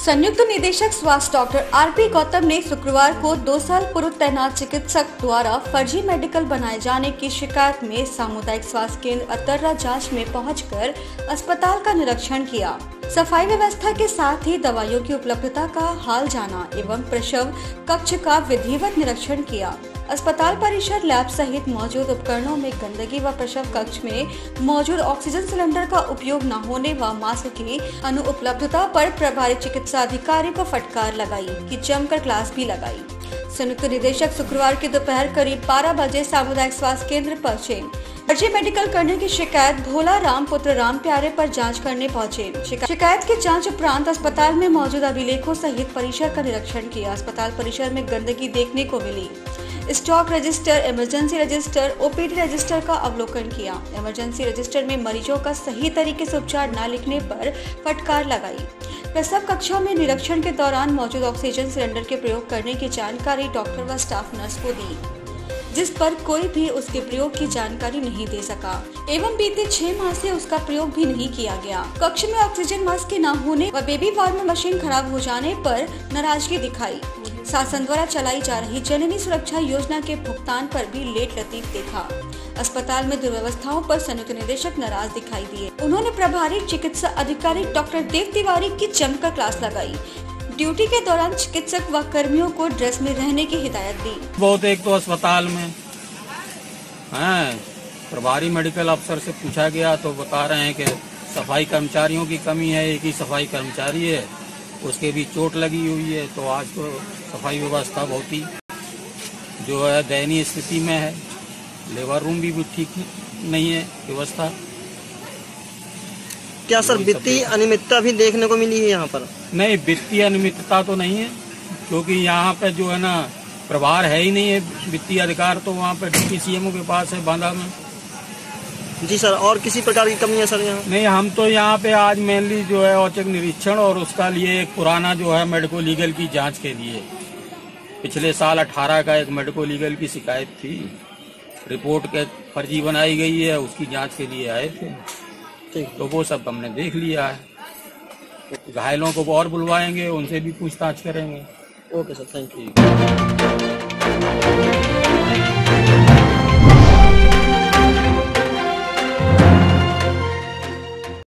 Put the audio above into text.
संयुक्त निदेशक स्वास्थ्य डॉक्टर आरपी गौतम ने शुक्रवार को 2 साल पूर्व तैनात चिकित्सक द्वारा फर्जी मेडिकल बनाए जाने की शिकायत में सामुदायिक स्वास्थ्य केंद्र अतर्रा जांच में पहुंचकर अस्पताल का निरीक्षण किया। सफाई व्यवस्था के साथ ही दवाइयों की उपलब्धता का हाल जाना एवं प्रसव कक्ष का विधिवत निरीक्षण किया। अस्पताल परिसर, लैब सहित मौजूद उपकरणों में गंदगी व प्रसव कक्ष में मौजूद ऑक्सीजन सिलेंडर का उपयोग न होने व मास्क की अनुपलब्धता पर प्रभारी चिकित्सा अधिकारी को फटकार लगाई कि जमकर क्लास भी लगाई। संयुक्त निदेशक शुक्रवार की दोपहर करीब 12 बजे सामुदायिक स्वास्थ्य केंद्र पहुंचे। फर्जी मेडिकल करने की शिकायत भोला राम पुत्र राम प्यारे पर जांच करने पहुंचे। शिकायत की जांच उपरांत अस्पताल में मौजूद अभिलेखों सहित परिसर का निरीक्षण किया। अस्पताल परिसर में गंदगी देखने को मिली। Stock register, emergency register, OPD register का अवलोकन किया। इमरजेंसी रजिस्टर में मरीजों का सही तरीके से उपचार न लिखने पर फटकार लगाई। प्रसव कक्षों में निरीक्षण के दौरान मौजूद ऑक्सीजन सिलेंडर के प्रयोग करने की जानकारी डॉक्टर व स्टाफ नर्स को दी, जिस पर कोई भी उसके प्रयोग की जानकारी नहीं दे सका एवं बीते 6 माह से उसका प्रयोग भी नहीं किया गया। कक्ष में ऑक्सीजन मास्क के न होने व बेबी वार्म मशीन खराब हो जाने पर नाराजगी दिखाई। शासन द्वारा चलाई जा रही जननी सुरक्षा योजना के भुगतान पर भी लेट लतीफ देखा। अस्पताल में दुर्व्यवस्थाओं पर संयुक्त निदेशक नाराज दिखाई दिए। उन्होंने प्रभारी चिकित्सा अधिकारी डॉक्टर देव तिवारी की जमकर क्लास लगाई। ड्यूटी के दौरान चिकित्सक व कर्मियों को ड्रेस में रहने की हिदायत दी। बहुत एक तो अस्पताल में प्रभारी मेडिकल अफसर से पूछा गया तो बता रहे हैं कि सफाई कर्मचारियों की कमी है, एक ही सफाई कर्मचारी है, उसके भी चोट लगी हुई है। तो आज तो सफाई व्यवस्था बहुत ही जो है दयनीय स्थिति में है। लेबर रूम भी ठीक नहीं है व्यवस्था। क्या सर वित्तीय अनियमितता भी देखने को मिली है यहाँ पर? नहीं, वित्तीय अनियमितता तो नहीं है, क्योंकि यहाँ पे जो है ना प्रभार है ही नहीं है। वित्तीय अधिकार तो वहाँ पे DPCMO के पास है बांदा में। जी सर, और किसी प्रकार की कमी है सर यहाँ? नहीं, हम तो यहाँ पे आज मेनली जो है औचक निरीक्षण और उसका लिए एक पुराना जो है मेडिको लीगल की जांच के लिए पिछले साल 18 का एक मेडिको लीगल की शिकायत थी, रिपोर्ट के फर्जी बनाई गई है, उसकी जांच के लिए आए थे। तो वो सब हमने देख लिया है। घायलों को और बुलवाएंगे, उनसे भी पूछताछ करेंगे। Okay sir, thank you.